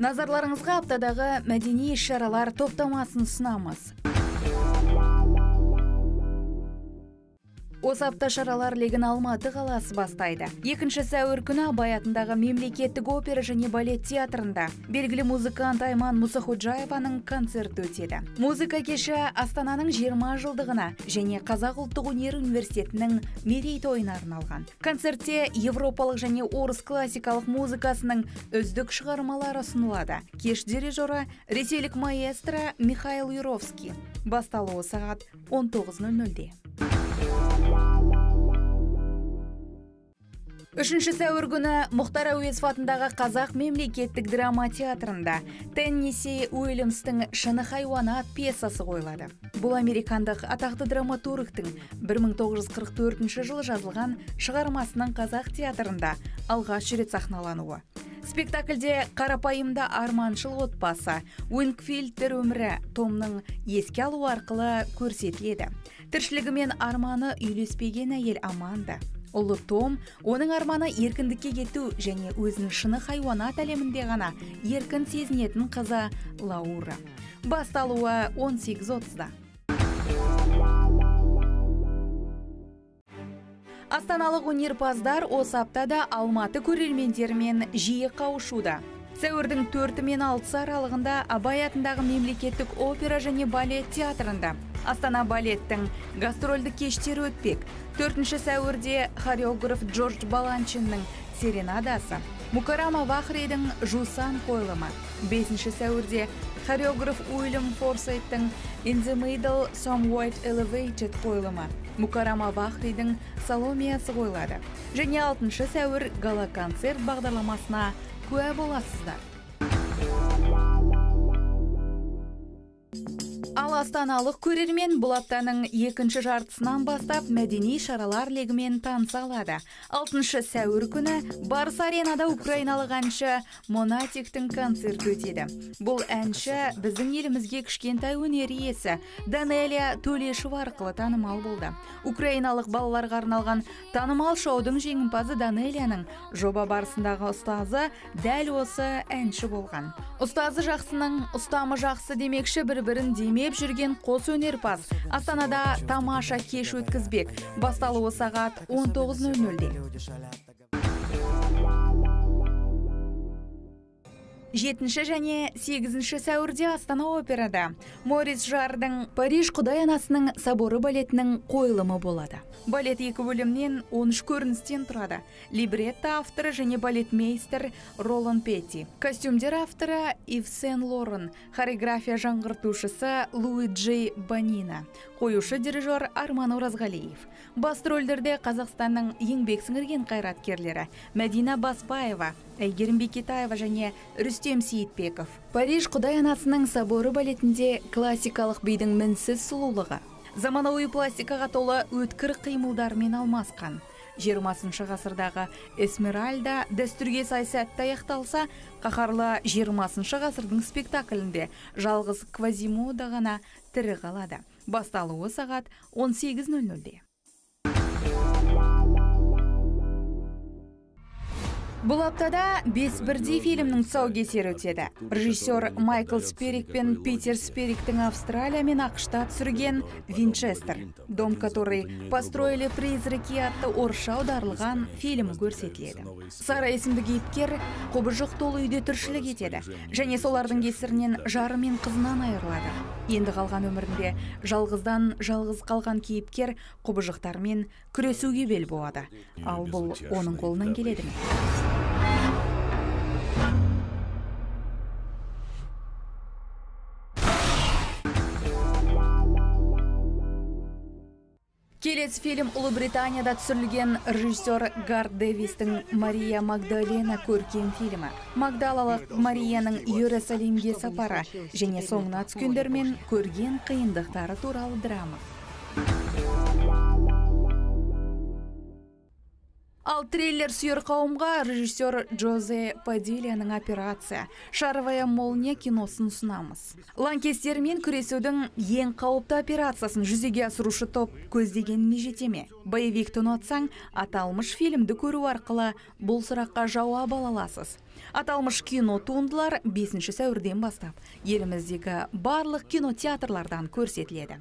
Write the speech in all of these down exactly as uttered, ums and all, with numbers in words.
Назарларыңызға аптадағы мәдени іс-шаралар топтамасын ұсынамыз. Осы апта шаралар легін Алматы қаласы бастайды. екінші сәуір күні Абай атындағы мемлекеттік опера және балет театрында белгілі музыкант Айман Мұсаходжаеваның концерті өтеді. Музыка кеші Астананың жиырма жылдығына және Қазақ ұлттық өнер университетінің мерейтойына арналған. Концертте европалық және орыс классикалық музыкасының үздік шығармалары ұсынылады. Кеш дирижері ресейлік маэстро Михаил Юровский. Басталуы сағат он тоғыз нөл нөлде. үшінші сәуір күні Мұхтар Әуезов атындағы Қазақ мемлекеттік драма театрында Теннесси Уильямстың «Шыны хайуанат» пьесасы қойылады. Бұл американдық атақты драматургтың бір мың тоғыз жүз қырық төртінші жылы жазылған шығармасының Қазақ театрында алғаш рет сахналануы. Спектакльде қарапайымда арманшыл отбасы Уинкфилдтер өмірі Томның еске алу арқылы көрсетіледі. Тіршілігі мен арманы үйлеспеген әйел Аманда. Ұлы Том, оның арманы еркіндікке кету және өзінің шыны хайуанат әлемінде ғана еркін сезінетін қызы Лаура. Басталуы он сегіз отызда. Астаналық өнерпаздар осы аптада Алматы көрермендерімен жиі қауышуда. Сәуірдің төрті мен алтысы аралығында Абай атындағы мемлекеттік опера және балет театрында Астана балеттің гастрольдік кештері өтпек. төртінші сәуірде хореограф Джордж Баланчиннің серенадасы, Мукарама Вахридің Жусан қойылымы. бесінші сәуірде хореограф Уильям Форсайттың In the Middle Somewhat Elevated қойылымы, Мукарама Вахридің Саломиясы қойылады. Және алтыншы сәуір гала-концерт бағдарламасына куә боласыздар. Ал астаналық көрермен бұл аптаның екінші жартысынан бастап мәдени шаралар легімен таныса алады. алтыншы сәуір күні Барыс аренада украиналық әнші Монатиктің концерті өтеді. Бұл әнші біздің елімізге кішкентай өнер иесі Данелия Төлешова арқылы танымал болды. Украиналық балаларға арналған танымал шоудың жеңімпазы Данелияның жоба барысындағы ұстазы дәл осы әнші болған. Ұстазы жақсының ұстамы жақсы демекші бір-бірін демеп жүрген қос өнерпаз Астанада тамаша кеш өткізбек. Басталуы сағат он тоғыз нөл нөлде. жетінші және сегізінші сәуірде Астана операда Морис Жардың Париж Құдай анасының соборы балетінің қойылымы болады. Балет екі бөлімнен он үш көріністен тұрады. Либретто авторы және балетмейстер Ролан Петти. Костюмдер авторы Ив Сен Лорен. Хореография жаңғыртушысы Луи Джей Банина. Қоюшы дирижер Арман Оразғалиев. Басты рөлдерде Қазақстанның еңбек сіңірген қайраткерлері Мәдина Басбаева, Әйгерім Бекетаева және Рүстем Сейітбеков. Париж Құдай анасының соборы балетінде классикалық бидің мінсіз сұлулығы, заманауи пластикаға толы өткір қимылдармен алмасқан. жиырмасыншы ғасырдағы Эсмеральда дәстүрге сай сәтті аяқталса, қаһарлы жиырмасыншы ғасырдың спектаклінде жалғыз Квазимода ғана тірі қалады. Басталуы сағат он сегіз нөл нөлде. Бұл аптада бес бірдей фильмнің тұсаукесері өтеді. Режиссер Майкл Сперик пен Питер Спериктің Австралия мен ақшта түсірген Винчестер, дом, который построили призраки атты орысша аударылған фильмі көрсетіледі. Сара есімді кейіпкер құбыжық толы үйде тіршілік етеді және солардың кесірінен жары мен қызынан айырылады. Енді қалған өмірінде жалғыздан жалғыз қалған кейіпкер құбыжықтармен күресуге бел болады. Ал бұл оның қолынан келеді ме? Келесі фильм Ұлыбританияда түсірілген режиссер Гард Дэвистің Мария Магдалена көркем фильмі. Магдалалық Марияның Иерусалимге сапары және соңына түскендер мен көрген қиындықтары туралы драма. Ал трейлер сүйер қауымға режиссер Джозе Падильяның операция «Шаровая молния» киносын ұсынамыз. Лаңкестермен күресудің ең қауіпті операциясын жүзеге асырушы топ көздегеніне жетеме. Боевикті ұнатсаң, аталмыш фильмді көру арқылы бұл сұраққа жауап ала аласыз. Аталмыш кино туындылар бесінші сәуірден бастап еліміздегі барлық кинотеатрлардан көрсетіледі.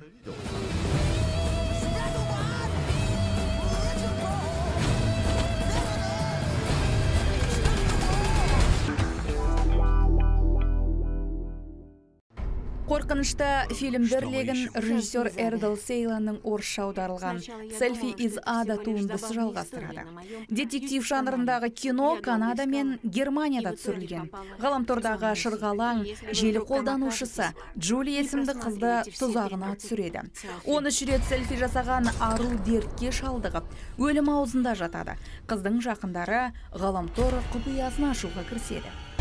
Қорқынышты фильм бірлегін режиссер Эрдл Сейланның орысша аударылған «Selfie is Ada» туындысы жалғастырады. Детектив жанрындағы кино Канада мен Германияда түсірілген. Ғаламтордағы шырғалаң желі қолданушысы Джули есімді қызды тұзағына түсіреді. Он үш рет селфи жасаған ару дертке шалдығып, өлім аузында жатады. Қыздың жақындары ғаламтор құпиясын ашуға кіріседі.